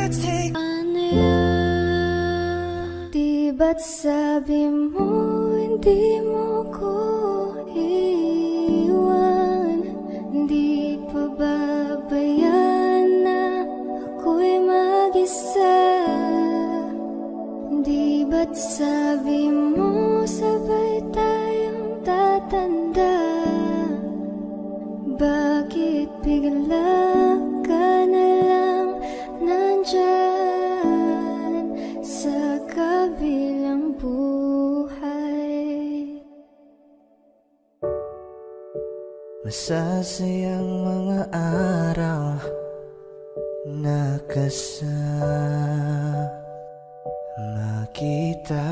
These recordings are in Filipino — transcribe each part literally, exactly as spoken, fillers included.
let's take. Ano yan? Di ba't sabi mo hindi mo ko iwan? Di pa babayan na ako'y mag-isa? Di ba't sabi mo sabay tayong tatanda? Bakit bigla ka na lang nandyan sa kabilang buhay? Masasayang mga araw na kasama kita.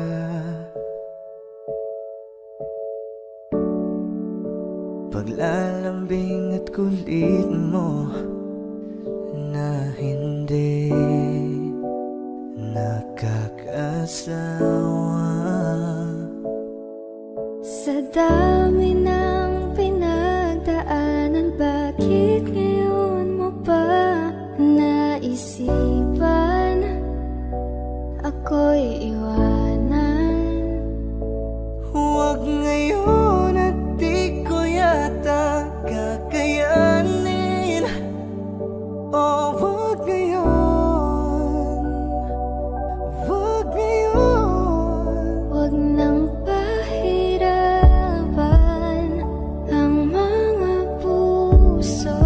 Paglalambing at kulit mo na hindi nakakasawa. Sa dami ng pinagdaanan, bakit ngayon mo pa naisipan ako'y iwanan? Huwag ngayon at di ko yata kakayanin. Oh, wag ngayon, wag ngayon. Wag nang pahirapan ang mga puso.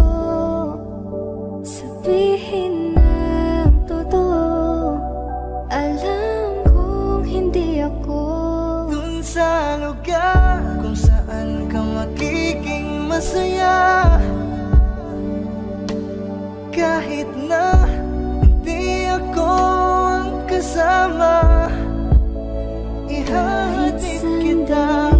Sabihin ng totoo, alam kong hindi ako Dun sa lugar kung saan ka magiging masaya, kahit na hindi ako ang kasama, ihahatid kita.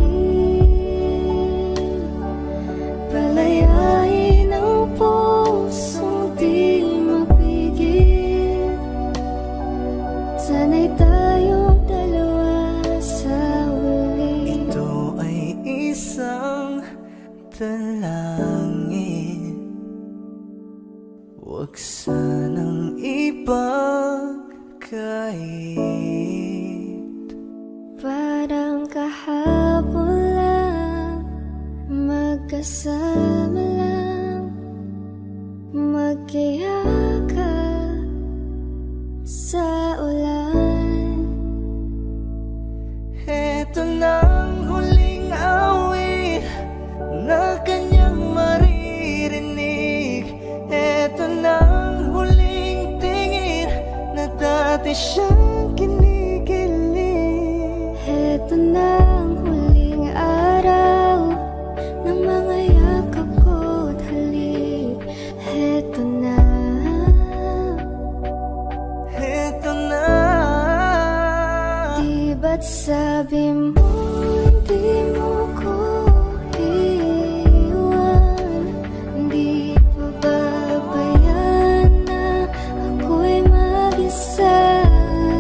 Palayain ang pusong di mapigil. Sana'y tayong dalawa sa huli. Ito ay isang dalangin, huwag sanang ipagkait. Parang kahapon lang, magkasama lang, magkayakap sa ulan. Eto nang huling awit na kanyang maririnig. Eto nang huling tingin na dati siyang kinikilig. Eto na ang huling araw ng mga yakap ko't halik. Eto na. Eto na. Di ba't sabi mo hindi mo ko iwan? Di pa babayan na ako'y mag-isa?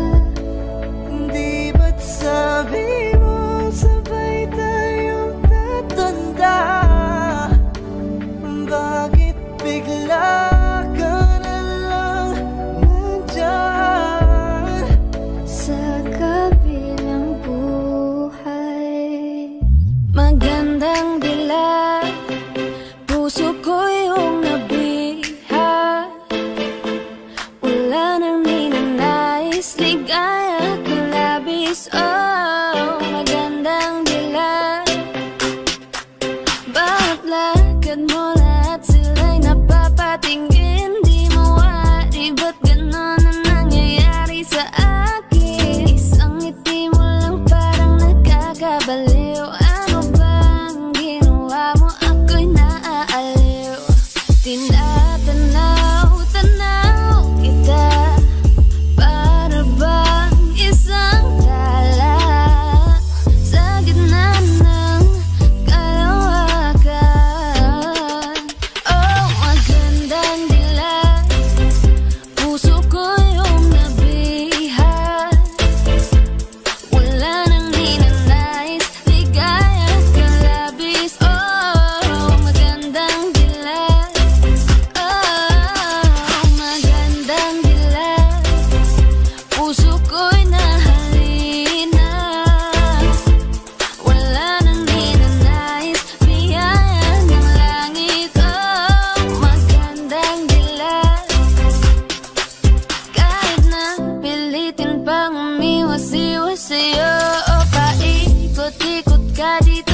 masiwa sa'yo. O paikot-ikot ka dito